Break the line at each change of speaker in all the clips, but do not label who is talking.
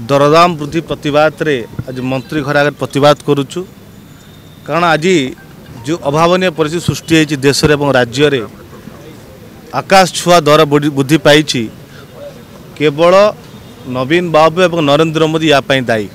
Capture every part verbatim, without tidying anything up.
दरदाम वृद्धि प्रतिवाद रे आज मंत्री घर आगे प्रतिवाद करुचु कारण आज जो अभावनीय परिस्थिति सृष्टि होती देश और राज्य रे आकाश छुआ दर वृद्धि पाई केवल नवीन बाबू और नरेंद्र मोदी या दायी।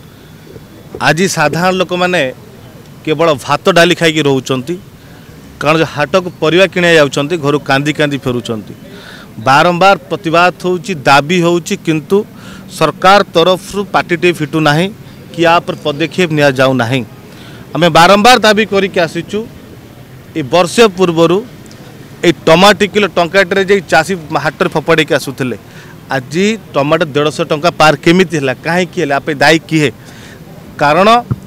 आज साधारण लोक मैंने केवल भात डाली खाई रोचंती कारण जो हाट को परिवा किणे जाउछंती घर कांदी कांदी फेरुचंती। बारंबार प्रतिवाद होउची दाबी होउची किंतु सरकार तरफ पार्टी फिटू ना कि या पर पदक्षेप निया जाऊ नहीं। आम बारंबार दाबी करके आसीचु ए वर्ष पूर्वर ए टमाटो किलो टंकाटे जे चाषी हाट में फपाड़ी के आसुले आज टमाटो डेढ़ सौ टंका पार केमिति है कहीं आप दायी किए कारण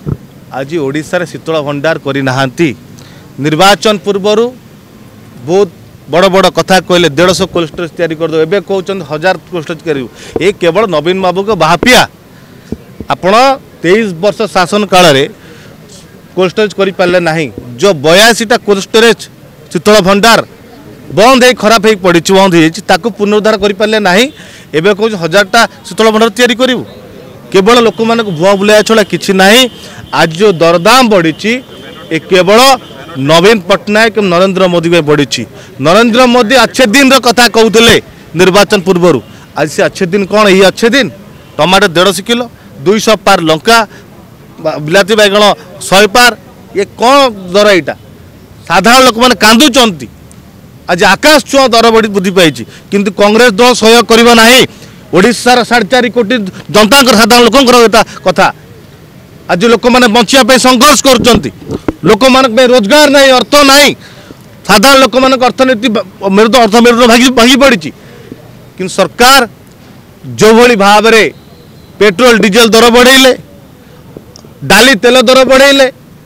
आज ओडिशा शीतल भंडार करना निर्वाचन पूर्वर बहुत बड़ बड़ कथा कहले डेढ़ सौ कोल्ड स्टोरेज तैयारी कर दो एबे कहउछन हजार कोल्ड स्टोरेज करू ए केवल नवीन बाबू को बाहापिया आपण तेईस वर्ष शासन काल रे कोल्ड स्टोरेज करि पाले नाही जो बयासी टा कोल्ड स्टोरेज शीतल भंडार बंद है खराब है पड़ी बंद हो पुनरुद्धार करि पाले नाही एबे कहउछ हजार टा शीतल भंडार तैयारी करू केवल लोक मान भुआ बुलाया छड़ा किछि नाही। आज जो दरदाम बढ़ी ए केवल नवीन पट्टनायक नरेंद्र मोदी में बढ़ी। नरेंद्र मोदी अच्छे दिन कथा कहते निर्वाचन पूर्वर आज से अच्छे दिन कौन ये अच्छे दिन टमाटो डेढ़ सौ किलो दुई सौ पार लंका बिलाती बैगण शहे पार ये कौन दर यहाँ साधारण लोक मैंने कांदुंट आज आकाश छुआ दर बढ़ी वृद्धि पाई किंतु कांग्रेस दल सहयोग करना ना ओडिशार साढ़े चार कोटी जनता साधारण लोक कथा आज लोक मैंने बचापी संघर्ष कर लोक मान रोजगार नहीं अर्थ नहीं साधारण लोक मान अर्थनीति मेरुद अर्थ मेरुद भागी भागी पड़ी कि सरकार जो भली भाव में पेट्रोल डीजेल दर बढ़ेले डाली तेल दर बढ़ेले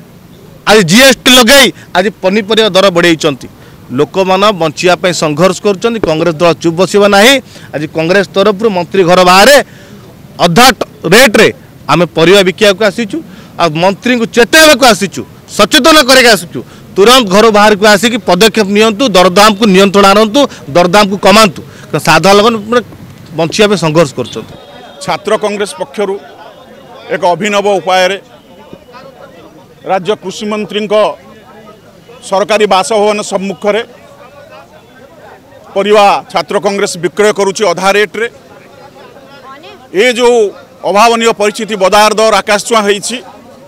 आज जीएसटी लगे आज पनीपरिया दर बढ़े लोक मान बचापी संघर्ष कर कांग्रेस दल चुप बसवा ना आज कांग्रेस तरफ मंत्री घर बाहर अधा रेट्रे आम परिवा बिका आसीचु आ मंत्री को चेतवा आसीचु सचेतन करके आसचु तुरंत घर बाहर को आसिक पदक्षेप नियंतु दरदाम को नियंत्रण आणंतु दरदाम को कमांतु साधारण लोग बंचिया संघर्ष कर।
छात्र कांग्रेस पक्षर एक अभिनव उपाय राज्य कृषि मंत्री सरकारी बासभवन सम्मुखें परिवा छात्र कांग्रेस विक्रय करुच्ची अधा रेट्रे ये जो अभावनीय परिस्थिति बजार दर आकाश छुआ होती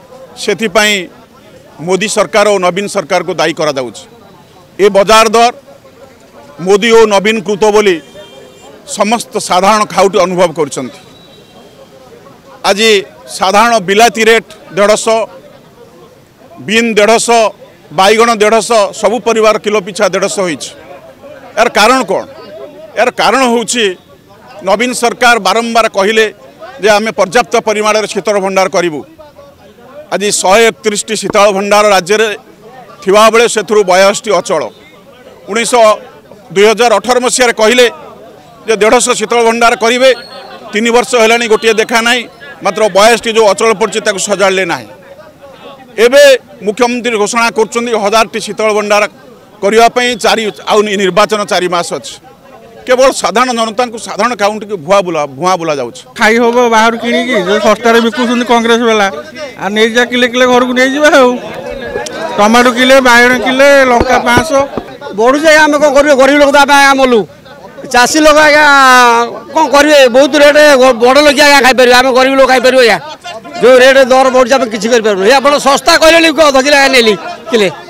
मोदी सरकार और नवीन सरकार को दायी करा जाउछि। ए बाजार दर मोदी और नवीन कृत बोली समस्त साधारण खाउटी अनुभव करुछंती। आज साधारण बिलाती रेट डेढ़ सौ बीन डेढ़ सौ बैगण डेढ़ सौ सबू परिवार किलो पिछा डेढ़ सौ यार कारण कौन यार कारण होउछि नवीन सरकार बारंबार कहले जे आमे पर्याप्त परिमाण शीतल भंडार करूँ आज शहे एकतीस टी शीतल भंडार राज्य में थिबा बेले से बयास टी अचल उन्नीस दुई हजार अठर मसीह कहले जे डेढ़ सौ शीतल भंडार करेंगे तीन वर्ष है गोटे देखा ना मात्र बयास टी जो अचल पड़ी सजाड़े ना एबे मुख्यमंत्री घोषणा कर हजार टी शीतल भंडार करने चारि आउ निर्वाचन चारि मास अच्छे केवल साधारण जनता को साधारण काउंट के भुआ बुला भुआ बुला जाउछ
खाई हम बाहर किणी जो सस्तार बिकुन कांग्रेस वाला आ नहीं जा किले किले घर को नहीं जा टमाटो किले बैगण किले लंका पाँच सौ
बढ़ू जाए आम कौन कर गरीब लोग मलु चाषी लोग आज्ञा कौन करेंगे बहुत रेट बड़ लोग आज्ञा खाईपर आम गरीब लोग खाईपर जो रेट दर बढ़ जाए किसी कर सस्ता कहले अध किलो नेली किले